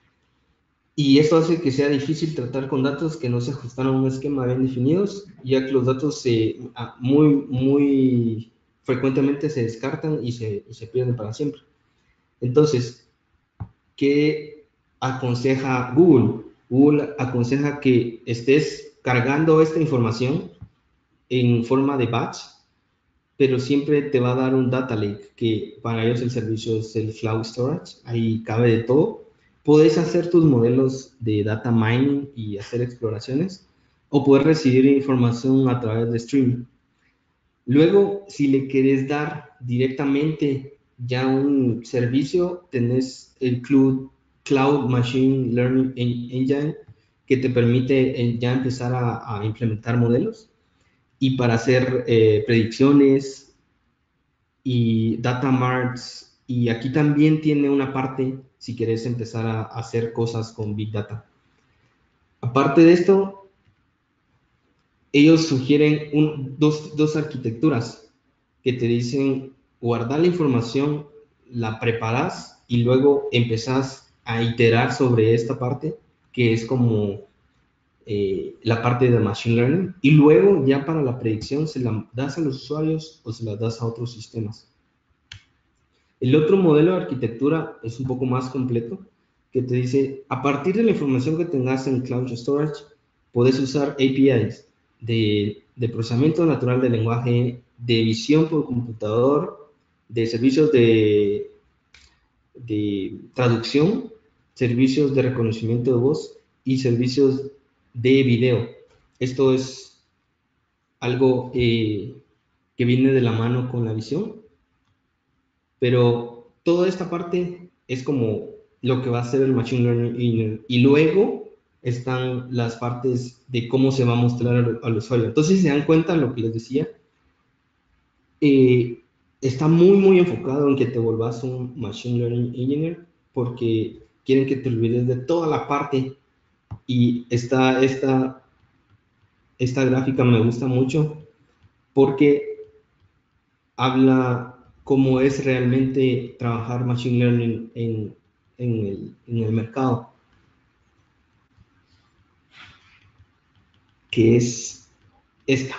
Y esto hace que sea difícil tratar con datos que no se ajustan a un esquema bien definidos, ya que los datos se, muy, muy frecuentemente se descartan y se, y se pierden para siempre. Entonces, ¿qué aconseja Google? Google aconseja que estés cargando esta información en forma de batch, pero siempre te va a dar un data lake, que para ellos el servicio es el cloud storage, ahí cabe de todo. Puedes hacer tus modelos de data mining y hacer exploraciones, o puedes recibir información a través de streaming. Luego, si le quieres dar directamente ya un servicio, tenés el Cloud, Cloud Machine Learning Engine, que te permite ya empezar a, a implementar modelos y para hacer eh, predicciones y data marts, y aquí también tiene una parte si quieres empezar a, a hacer cosas con Big Data. Aparte de esto, ellos sugieren un, dos, dos arquitecturas que te dicen guardar la información, la preparas y luego empezás a iterar sobre esta parte, que es como eh, la parte de Machine Learning, y luego ya para la predicción se la das a los usuarios o se la das a otros sistemas. El otro modelo de arquitectura es un poco más completo, que te dice, a partir de la información que tengas en Cloud Storage, puedes usar A P Is de de procesamiento natural del lenguaje, de visión por computador, de servicios de, de traducción, servicios de reconocimiento de voz y servicios de video. Esto es algo eh, que viene de la mano con la visión, pero toda esta parte es como lo que va a hacer el Machine Learning, y luego están las partes de cómo se va a mostrar al, al usuario. Entonces, si se dan cuenta lo que les decía, eh, está muy, muy enfocado en que te volvas un Machine Learning Engineer, porque quieren que te olvides de toda la parte, y esta, esta, esta gráfica me gusta mucho, porque habla cómo es realmente trabajar Machine Learning en, en, el, en el mercado, que es esta.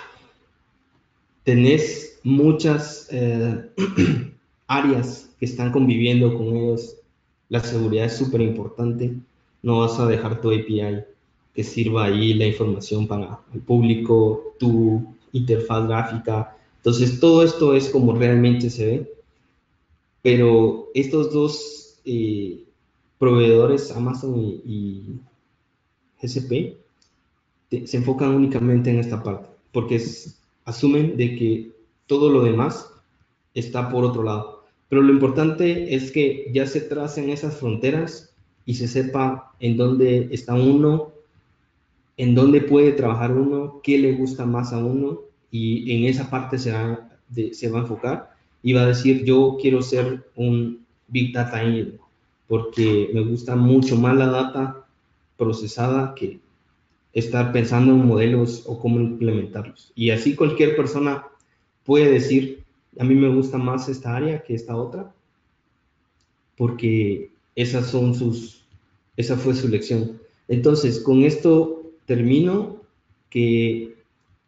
Tenés muchas eh, áreas que están conviviendo con ellos. La seguridad es súper importante. No vas a dejar tu A P I que sirva ahí la información para el público, tu interfaz gráfica. Entonces, todo esto es como realmente se ve. Pero estos dos eh, proveedores, Amazon y, y G C P, te, se enfocan únicamente en esta parte, porque es, asumen de que todo lo demás está por otro lado. Pero lo importante es que ya se tracen esas fronteras y se sepa en dónde está uno, en dónde puede trabajar uno, qué le gusta más a uno, y en esa parte se va, de, se va a enfocar y va a decir: yo quiero ser un Big Data Engineer, porque me gusta mucho más la data procesada que estar pensando en modelos o cómo implementarlos. Y así cualquier persona puede decir: a mí me gusta más esta área que esta otra, porque esas son sus, esa fue su elección. Entonces, con esto termino, que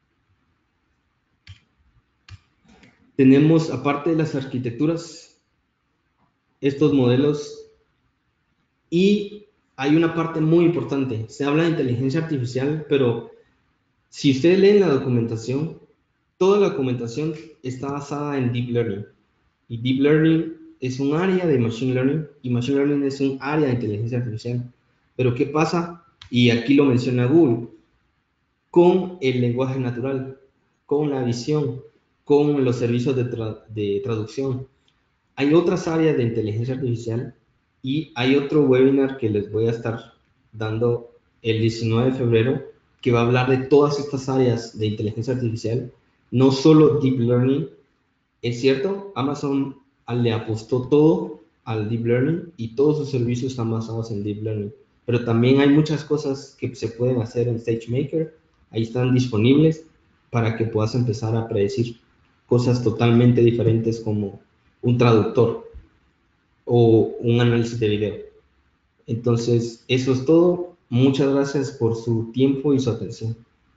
tenemos, aparte de las arquitecturas, estos modelos, y hay una parte muy importante. Se habla de inteligencia artificial, pero si ustedes leen la documentación, toda la documentación está basada en Deep Learning. Y Deep Learning es un área de Machine Learning, y Machine Learning es un área de inteligencia artificial. Pero ¿qué pasa? Y aquí lo menciona Google, con el lenguaje natural, con la visión, con los servicios de, tra de traducción. Hay otras áreas de inteligencia artificial, y hay otro webinar que les voy a estar dando el diecinueve de febrero, que va a hablar de todas estas áreas de inteligencia artificial, no solo Deep Learning. Es cierto, Amazon le apostó todo al Deep Learning y todos sus servicios están basados en Deep Learning, pero también hay muchas cosas que se pueden hacer en SageMaker. Ahí están disponibles para que puedas empezar a predecir cosas totalmente diferentes, como un traductor o un análisis de video. Entonces, eso es todo. Muchas gracias por su tiempo y su atención.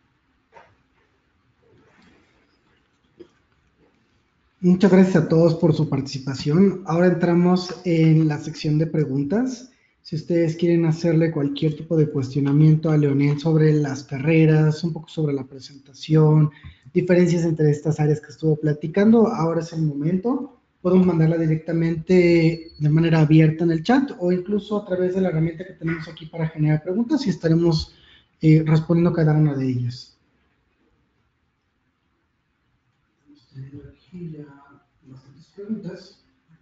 Muchas gracias a todos por su participación. Ahora entramos en la sección de preguntas. Si ustedes quieren hacerle cualquier tipo de cuestionamiento a Leonel sobre las carreras, un poco sobre la presentación, diferencias entre estas áreas que estuvo platicando, ahora es el momento. Podemos mandarla directamente de manera abierta en el chat, o incluso a través de la herramienta que tenemos aquí para generar preguntas, y estaremos eh, respondiendo cada una de ellas. Aquí ya bastantes preguntas.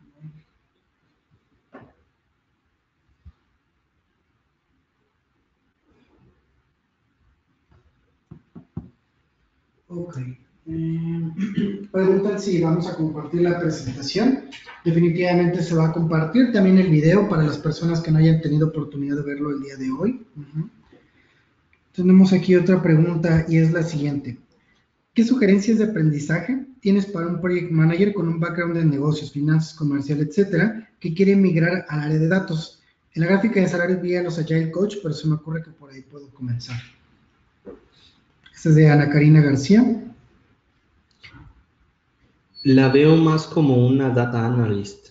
Ok. Eh, preguntan si vamos a compartir la presentación. Definitivamente se va a compartir también el video para las personas que no hayan tenido oportunidad de verlo el día de hoy. Uh-huh. Tenemos aquí otra pregunta, y es la siguiente. ¿Qué sugerencias de aprendizaje tienes para un project manager con un background de negocios, finanzas, comercial, etcétera, que quiere migrar al área de datos? En la gráfica de salarios vi a los Agile Coach, pero se me ocurre que por ahí puedo comenzar. Esta es de Ana Karina García. La veo más como una data analyst,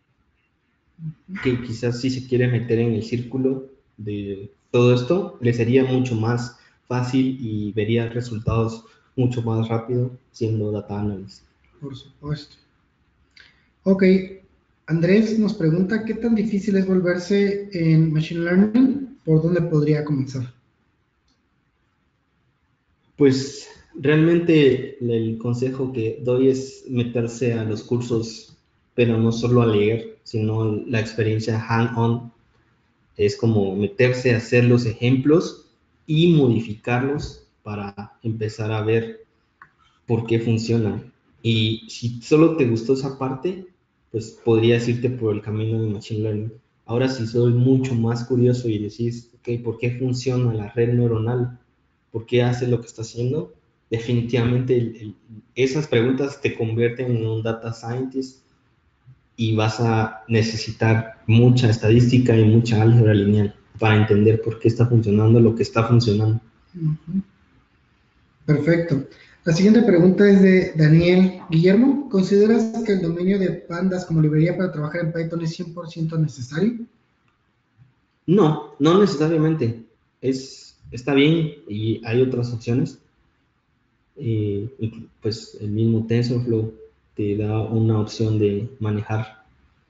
que quizás si se quiere meter en el círculo de todo esto, le sería mucho más fácil y vería resultados mucho más rápido siendo data analyst. Por supuesto. Ok, Andrés nos pregunta, ¿qué tan difícil es volverse en Machine Learning? ¿Por dónde podría comenzar? Pues realmente el consejo que doy es meterse a los cursos, pero no solo a leer, sino la experiencia hand-on. Es como meterse a hacer los ejemplos y modificarlos para empezar a ver por qué funcionan. Y si solo te gustó esa parte, pues podrías irte por el camino de Machine Learning. Ahora, si soy mucho más curioso y decís, ok, ¿por qué funciona la red neuronal? ¿Por qué hace lo que está haciendo? Definitivamente el, el, esas preguntas te convierten en un data scientist y vas a necesitar mucha estadística y mucha álgebra lineal para entender por qué está funcionando lo que está funcionando. Uh-huh. Perfecto. La siguiente pregunta es de Daniel Guillermo. ¿Consideras que el dominio de pandas como librería para trabajar en Python es cien por ciento necesario? No, no necesariamente. Es, está bien y hay otras opciones. Eh, pues el mismo TensorFlow te da una opción de manejar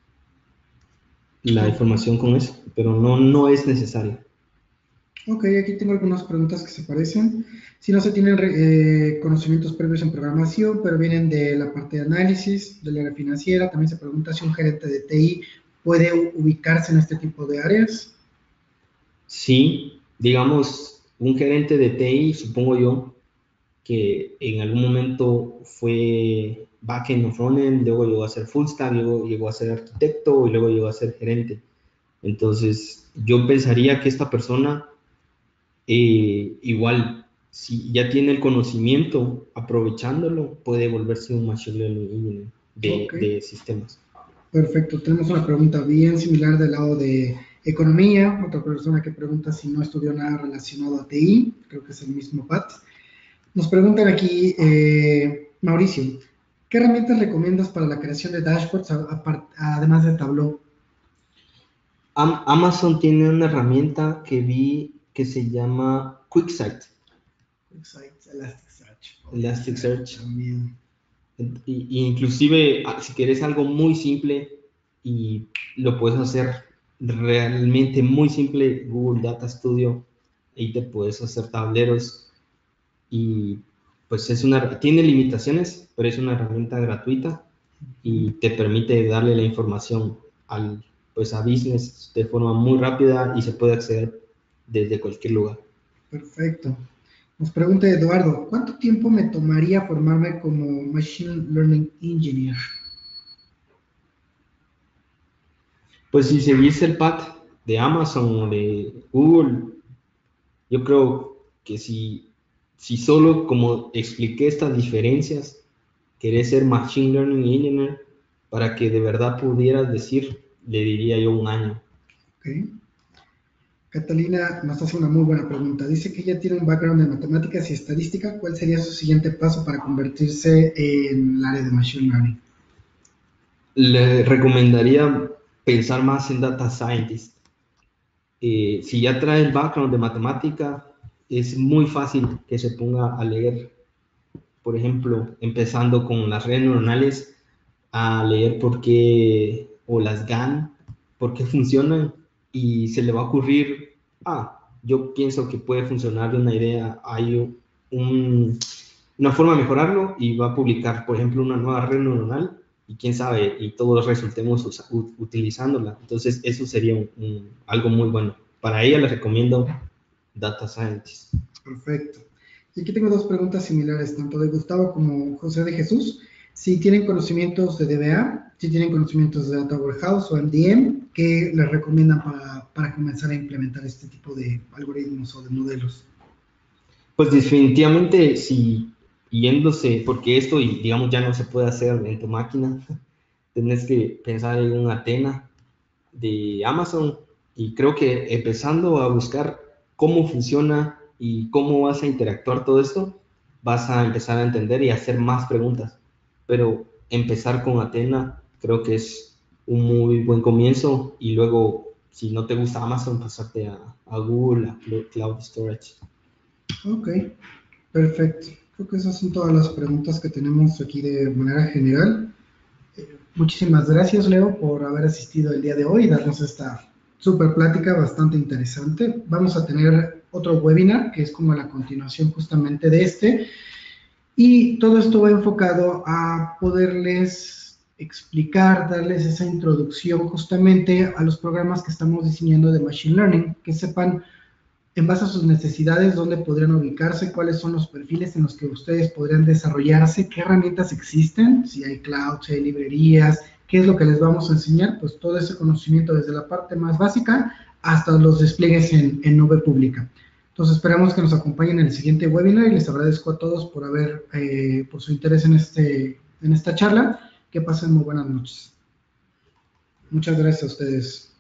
la información con eso, pero no, no es necesario. Ok, aquí tengo algunas preguntas que se parecen. Si no se tienen eh, conocimientos previos en programación, pero vienen de la parte de análisis, del área financiera, también se pregunta si un gerente de T I puede ubicarse en este tipo de áreas. Sí, digamos, un gerente de T I, supongo yo, que en algún momento fue backend o frontend, luego llegó a ser full stack, luego llegó a ser arquitecto y luego llegó a ser gerente. Entonces, yo pensaría que esta persona, eh, igual, si ya tiene el conocimiento, aprovechándolo, puede volverse un machine learning engineer de, Ok, de sistemas. perfecto. Tenemos una pregunta bien similar del lado de economía. Otra persona que pregunta si no estudió nada relacionado a T I. Creo que es el mismo Pat. Nos preguntan aquí, eh, Mauricio, ¿qué herramientas recomiendas para la creación de dashboards a- a- además de Tableau? Am- Amazon tiene una herramienta que vi que se llama QuickSight. QuickSight, Elasticsearch. Podría ser Elasticsearch. también. Y, y inclusive, ah, si quieres algo muy simple y lo puedes hacer realmente muy simple, Google Data Studio, ahí te puedes hacer tableros y pues es una, tiene limitaciones, pero es una herramienta gratuita y te permite darle la información al, pues a business de forma muy rápida y se puede acceder desde cualquier lugar. Perfecto. Nos pregunta Eduardo, ¿cuánto tiempo me tomaría formarme como Machine Learning Engineer? Pues si seguís el path de Amazon o de Google, yo creo que si, si solo como expliqué estas diferencias, querés ser Machine Learning Engineer, para que de verdad pudieras decir, le diría yo un año. Okay. Catalina nos hace una muy buena pregunta. Dice que ella tiene un background en matemáticas y estadística. ¿Cuál sería su siguiente paso para convertirse en el área de Machine Learning? Le recomendaría pensar más en Data Scientist. Eh, si ya trae el background de matemática, es muy fácil que se ponga a leer, por ejemplo, empezando con las redes neuronales, a leer por qué, o las GAN, por qué funcionan, y se le va a ocurrir, ah, yo pienso que puede funcionar de una idea, hay un, una forma de mejorarlo, y va a publicar, por ejemplo, una nueva red neuronal, y quién sabe, y todos resultemos usa, utilizándola. Entonces, eso sería un, un, algo muy bueno. Para ella les recomiendo Data Scientist. Perfecto. Y aquí tengo dos preguntas similares, tanto de Gustavo como José de Jesús. Si tienen conocimientos de D B A, si tienen conocimientos de Data Warehouse o M D M, ¿qué les recomiendan para, para comenzar a implementar este tipo de algoritmos o de modelos? Pues definitivamente, si yéndose, porque esto, digamos, ya no se puede hacer en tu máquina, tenés que pensar en un Athena de Amazon y creo que empezando a buscar cómo funciona y cómo vas a interactuar todo esto, vas a empezar a entender y a hacer más preguntas. Pero empezar con Athena creo que es un muy buen comienzo y luego, si no te gusta Amazon, pasarte a, a Google, a Cloud Storage. Ok, perfecto. creo que esas son todas las preguntas que tenemos aquí de manera general. Eh, muchísimas gracias, Leo, por haber asistido el día de hoy y darnos esta súper plática bastante interesante. Vamos a tener otro webinar que es como la continuación justamente de este, y todo esto va enfocado a poderles explicar, darles esa introducción justamente a los programas que estamos diseñando de Machine Learning, que sepan en base a sus necesidades dónde podrían ubicarse, cuáles son los perfiles en los que ustedes podrían desarrollarse, qué herramientas existen, si hay cloud, si hay librerías, qué es lo que les vamos a enseñar, pues todo ese conocimiento desde la parte más básica hasta los despliegues en, en nube pública. Entonces esperamos que nos acompañen en el siguiente webinar y les agradezco a todos por haber, eh, por su interés en, este, en esta charla. Que pasen muy buenas noches. Muchas gracias a ustedes.